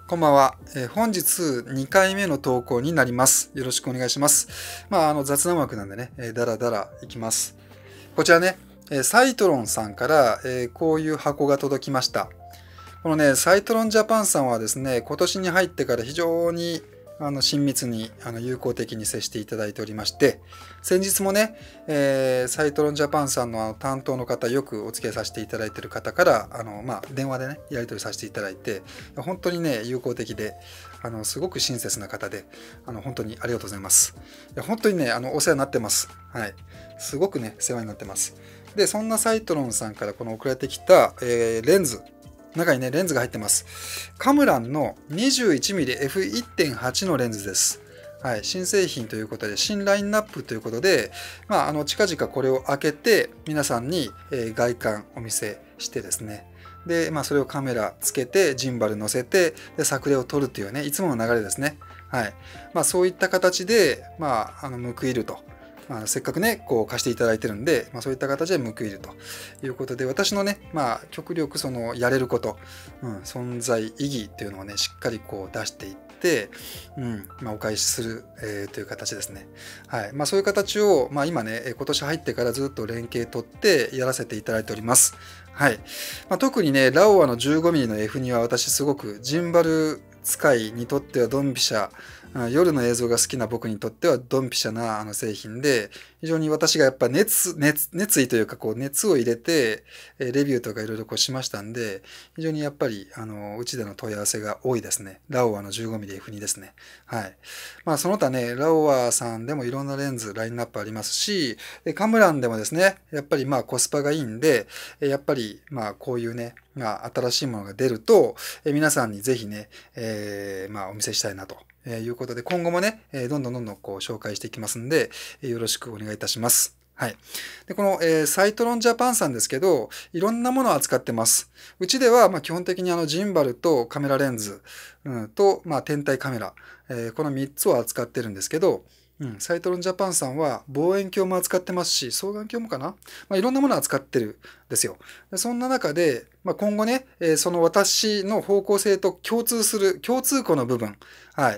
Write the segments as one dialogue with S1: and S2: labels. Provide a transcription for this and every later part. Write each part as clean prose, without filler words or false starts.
S1: こんばんは。本日2回目の投稿になります。よろしくお願いします。雑談枠なんでね、だらだらいきます。こちらね、サイトロンさんから、こういう箱が届きました。このね、サイトロンジャパンさんはですね、今年に入ってから非常に親密に友好的に接していただいておりまして、先日もね、サイトロンジャパンさんの担当の方、よくお付き合いさせていただいている方から電話でねやり取りさせていただいて、本当にね友好的で、すごく親切な方で、本当にありがとうございます。本当にねお世話になってます。はい、すごくね世話になってます。でそんなサイトロンさんからこの送られてきた、レンズ、中にね、レンズが入ってます。カムランの 21mmF1.8 のレンズです。はい、新製品ということで、新ラインナップということで、近々これを開けて、皆さんに外観お見せしてですね、で、それをカメラつけて、ジンバル乗せて、で作例を撮るというね、いつもの流れですね。はい。そういった形で、報いると。せっかくね、こう貸していただいてるんで、そういった形で報いるということで、私のね、極力そのやれること、存在意義っていうのをね、しっかりこう出していって、お返しする、という形ですね。はい。そういう形を、今ね、今年入ってからずっと連携取ってやらせていただいております。はい。特にね、ラオワの 15mm の F2 は私すごくジンバル使いにとってはドンピシャ、夜の映像が好きな僕にとってはドンピシャな製品で、非常に私がやっぱ熱意というかこう熱を入れてレビューとかいろいろこうしましたんで、非常にやっぱりうちでの問い合わせが多いですね。ラオワの 15mm F2 ですね。はい。その他ね、ラオワさんでもいろんなレンズラインナップありますし、カムランでもですね、やっぱりコスパがいいんで、やっぱりこういうね、新しいものが出ると、皆さんにぜひね、お見せしたいなということで、今後もね、どんどんこう紹介していきますんで、よろしくお願いいたします。はい。で、この、サイトロンジャパンさんですけど、いろんなものを扱ってます。うちでは、基本的にジンバルとカメラレンズ、と、天体カメラ、この3つを扱ってるんですけど、サイトロンジャパンさんは望遠鏡も扱ってますし、双眼鏡もかな、いろんなものを扱ってるんですよ。でそんな中で、今後ね、その私の方向性と共通項の部分、はい、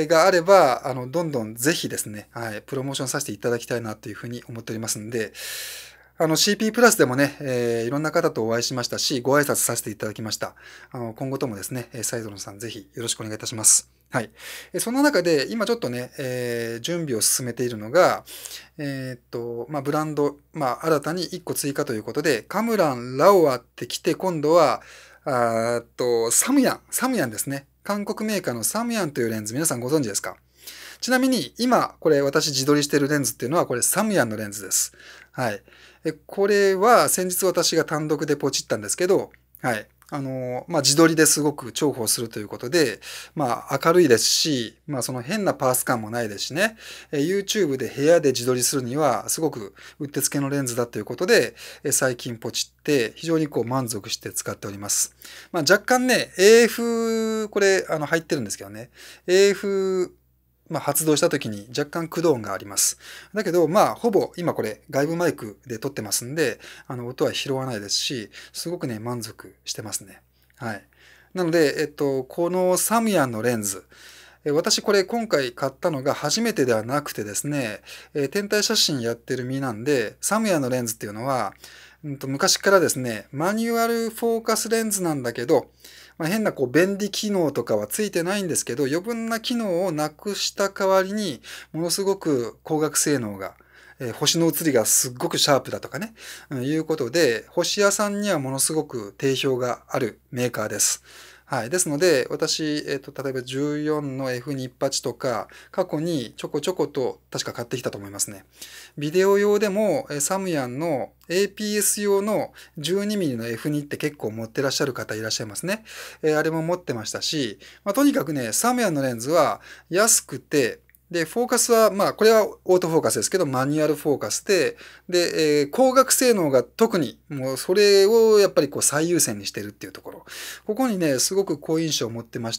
S1: があれば、どんどんぜひですね、はい、プロモーションさせていただきたいなというふうに思っておりますんで、CP プラスでもね、いろんな方とお会いしましたし、ご挨拶させていただきました。今後ともですね、サイドロンさんぜひよろしくお願いいたします。はい。そんな中で、今ちょっとね、準備を進めているのが、ブランド、新たに1個追加ということで、カムラン・ラオワって来て、今度は、サムヤンですね。韓国メーカーのサムヤンというレンズ、皆さんご存知ですか？ちなみに、今、これ私自撮りしているレンズっていうのは、これサムヤンのレンズです。はい。これは先日私が単独でポチったんですけど、はい。自撮りですごく重宝するということで、明るいですし、その変なパース感もないですしね、YouTube で部屋で自撮りするには、すごくうってつけのレンズだということで、最近ポチって、非常にこう満足して使っております。若干ね、AF、これ、入ってるんですけどね、AF、発動した時に若干駆動音があります。だけど、ほぼ今これ外部マイクで撮ってますんで、音は拾わないですし、すごくね、満足してますね。はい。なので、このサムヤンのレンズ、私これ今回買ったのが初めてではなくてですね、天体写真やってる身なんで、サムヤンのレンズっていうのは、昔からですね、マニュアルフォーカスレンズなんだけど、変なこう便利機能とかはついてないんですけど、余分な機能をなくした代わりに、ものすごく光学性能が、星の写りがすっごくシャープだとかね、いうことで、星屋さんにはものすごく定評があるメーカーです。はい。ですので、私、例えば14の F28 とか、過去にちょこちょこと確か買ってきたと思いますね。ビデオ用でも、サムヤンの APS 用の 12mm の F2 って結構持ってらっしゃる方いらっしゃいますね。あれも持ってましたし、とにかくね、サムヤンのレンズは安くて、で、フォーカスは、これはオートフォーカスですけど、マニュアルフォーカスで、光学性能が特に、もうそれをやっぱりこう最優先にしてるっていうところ。ここにね、すごく好印象を持ってまして、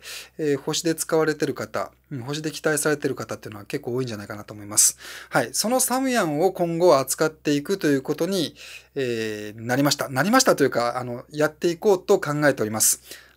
S1: 星で使われてる方、星で期待されてる方っていうのは結構多いんじゃないかなと思います。はい。そのサムヤンを今後扱っていくということに、なりました。なりましたというか、やっていこうと考えております。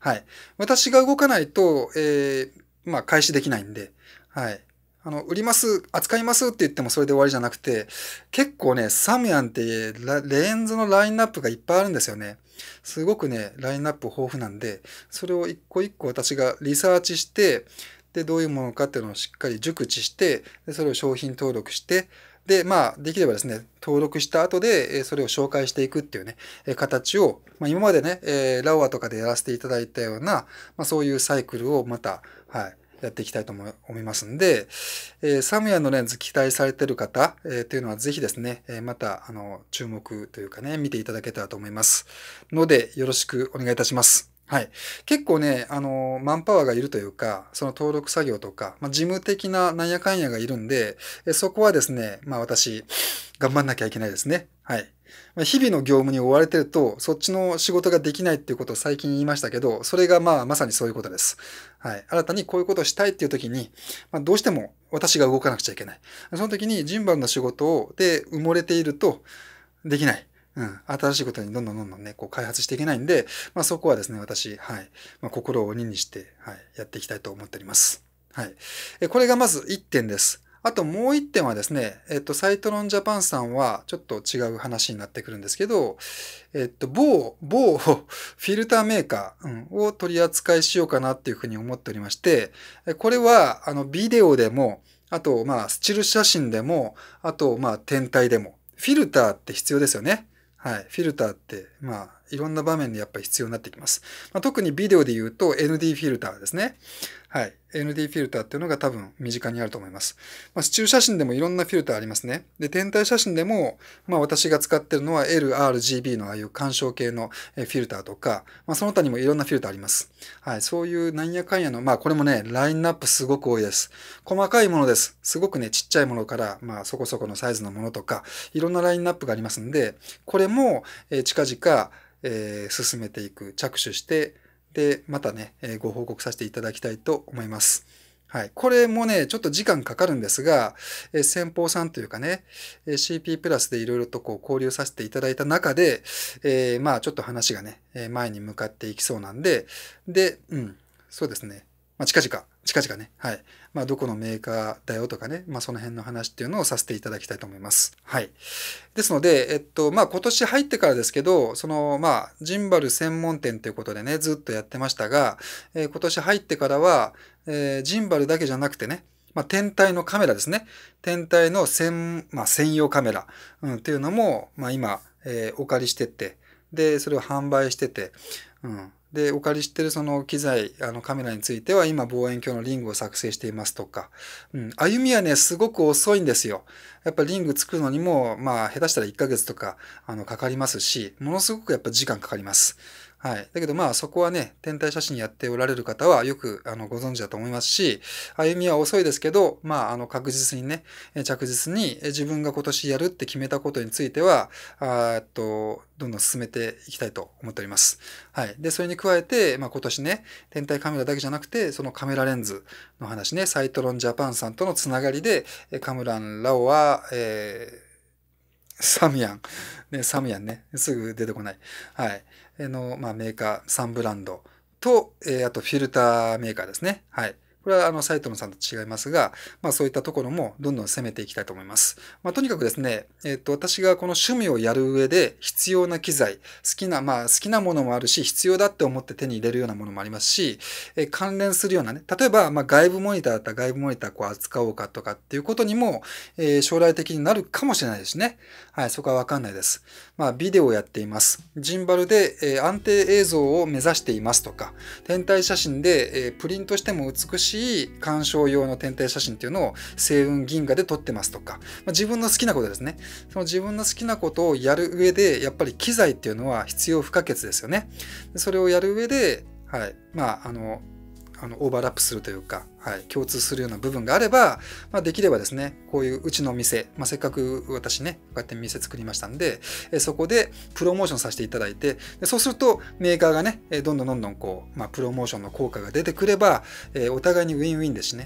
S1: はい。私が動かないと、まあ、開始できないんで、はい。売ります、扱いますって言ってもそれで終わりじゃなくて、結構ね、サムヤンってレンズのラインナップがいっぱいあるんですよね。すごくね、ラインナップ豊富なんで、それを一個一個私がリサーチして、で、どういうものかっていうのをしっかり熟知して、でそれを商品登録して、で、まあ、できればですね、登録した後で、それを紹介していくっていうね、形を、まあ、今までね、ラオアとかでやらせていただいたような、まあ、そういうサイクルをまた、はい、やっていきたいと思いますんで、サムヤンのレンズ期待されている方、というのはぜひですね、また、注目というかね、見ていただけたらと思います。ので、よろしくお願いいたします。はい。結構ね、マンパワーがいるというか、その登録作業とか、まあ、事務的ななんやかんやがいるんで、そこはですね、まあ私、頑張んなきゃいけないですね。はい。まあ日々の業務に追われてると、そっちの仕事ができないっていうことを最近言いましたけど、それがまあまさにそういうことです。はい。新たにこういうことをしたいっていう時に、まあ、どうしても私が動かなくちゃいけない。その時にジンバルの仕事で埋もれていると、できない。うん。新しいことにどんどんね、こう開発していけないんで、まあそこはですね、私、はい。まあ、心を鬼にして、はい。やっていきたいと思っております。はい。これがまず1点です。あともう1点はですね、サイトロンジャパンさんはちょっと違う話になってくるんですけど、某フィルターメーカーを取り扱いしようかなっていうふうに思っておりまして、これは、ビデオでも、あと、まあ、スチル写真でも、あと、まあ、天体でも、フィルターって必要ですよね。はい。フィルターって、まあ、いろんな場面でやっぱり必要になってきます。まあ、特にビデオで言うと ND フィルターですね。はい。ND フィルターっていうのが多分身近にあると思います。まあ、スチュー写真でもいろんなフィルターありますね。で、天体写真でも、まあ私が使ってるのは LRGB のああいう干渉系のフィルターとか、まあその他にもいろんなフィルターあります。はい。そういうなんやかんやの、まあこれもね、ラインナップすごく多いです。細かいものです。すごくね、ちっちゃいものから、まあそこそこのサイズのものとか、いろんなラインナップがありますんで、これも近々、進めていく、着手して、で、またね、ご報告させていただきたいと思います。はい。これもね、ちょっと時間かかるんですが、先方さんというかね、CP プラスでいろいろとこう交流させていただいた中で、まあちょっと話がね、前に向かっていきそうなんで、で、そうですね。まあ近々ね、はい。まあどこのメーカーだよとかね、まあその辺の話っていうのをさせていただきたいと思います。はい。ですので、まあ今年入ってからですけど、まあジンバル専門店ということでね、ずっとやってましたが、今年入ってからは、ジンバルだけじゃなくてね、まあ、天体のカメラですね。天体のまあ、専用カメラ、っていうのも、まあ、今、お借りしてて、で、それを販売してて、で、お借りしてるその機材、カメラについては今望遠鏡のリングを作成していますとか、歩みはね、すごく遅いんですよ。やっぱリング作るのにも、まあ、下手したら1ヶ月とか、かかりますし、ものすごくやっぱ時間かかります。はい。だけどまあそこはね、天体写真やっておられる方はよくご存知だと思いますし、歩みは遅いですけど、まあ確実にね、着実に自分が今年やるって決めたことについては、どんどん進めていきたいと思っております。はい。で、それに加えて、まあ今年ね、天体カメラだけじゃなくて、そのカメラレンズの話ね、サイトロンジャパンさんとのつながりで、カムラン・ラオは、サムヤン。ね、サムヤンね。すぐ出てこない。はい。まあ、メーカー3ブランドと、あとフィルターメーカーですね。はい。これはサイトロンさんと違いますが、まあそういったところもどんどん攻めていきたいと思います。まあとにかくですね、私がこの趣味をやる上で必要な機材、好きなものもあるし、必要だって思って手に入れるようなものもありますし、関連するようなね、例えば、まあ外部モニターだったら外部モニターこう扱おうかとかっていうことにも、将来的になるかもしれないですね。はい、そこはわかんないです。まあビデオをやっています。ジンバルで、安定映像を目指していますとか、天体写真で、プリントしても美しい鑑賞用の天体写真っていうのを星雲銀河で撮ってますとか、自分の好きなことですね。その自分の好きなことをやる上で、やっぱり機材っていうのは必要不可欠ですよね。それをやる上で、はい、まあ、オーバーラップするというか、はい、共通するような部分があれば、まあ、できればですね、こういううちの店、まあ、せっかく私ね、こうやって店作りましたんで、そこでプロモーションさせていただいて、そうするとメーカーがね、どんどんこう、まあ、プロモーションの効果が出てくれば、お互いにウィンウィンですしね、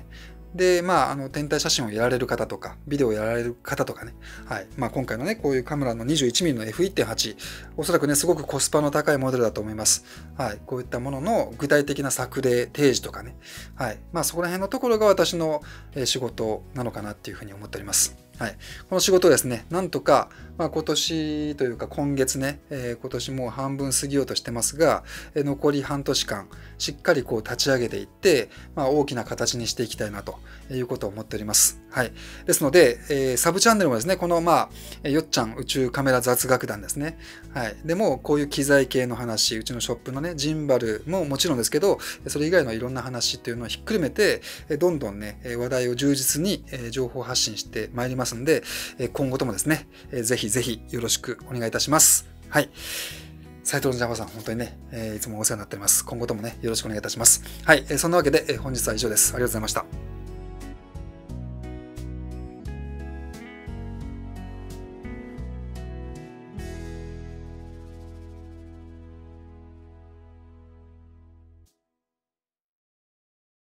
S1: で、天体写真をやられる方とか、ビデオをやられる方とかね、はい。今回のね、こういうカメラの 21mm の F1.8、おそらくね、すごくコスパの高いモデルだと思います。はい。こういったものの具体的な作例、提示とかね、はい。そこら辺のところが私の仕事なのかなっていうふうに思っております。はい。この仕事をですね、なんとか、今年というか今月ね、今年もう半分過ぎようとしてますが、残り半年間、しっかりこう立ち上げていって、大きな形にしていきたいなということを思っております。はい。ですので、サブチャンネルもですね、このよっちゃん宇宙カメラ雑学団ですね。はい。でも、こういう機材系の話、うちのショップのね、ジンバルももちろんですけど、それ以外のいろんな話っていうのをひっくるめて、どんどんね、話題を充実に情報発信してまいりますんで、今後ともですね、ぜひぜひよろしくお願いいたします。はい。斉藤のジャパさん、本当にね、いつもお世話になっております。今後ともね、よろしくお願いいたします。はい。そんなわけで、本日は以上です。ありがとうございました。